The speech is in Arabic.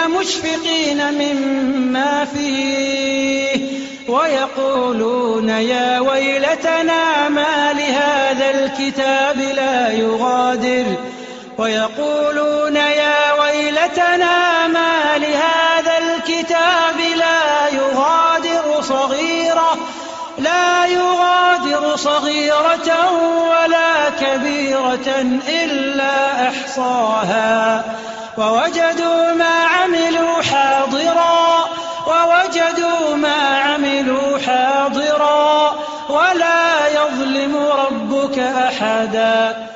مشفقين مما فيه ويقولون يا ويلتنا ما لهذا الكتاب لا يغادر صغيرة ولا كبيرة إلا أحصاها ووجدوا ما عملوا حاضرا ولا يظلم ربك أحدا.